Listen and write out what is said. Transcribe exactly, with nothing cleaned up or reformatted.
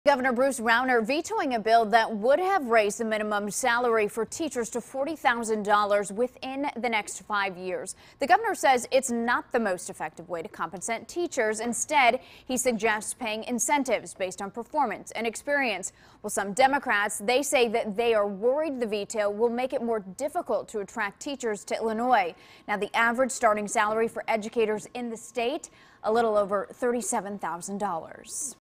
Governor Bruce Rauner vetoing a bill that would have raised the minimum salary for teachers to forty thousand dollars within the next five years. The governor says it's not the most effective way to compensate teachers. Instead, he suggests paying incentives based on performance and experience. Well, some Democrats, they say that they are worried the veto will make it more difficult to attract teachers to Illinois. Now, the average starting salary for educators in the state, a little over thirty-seven thousand dollars.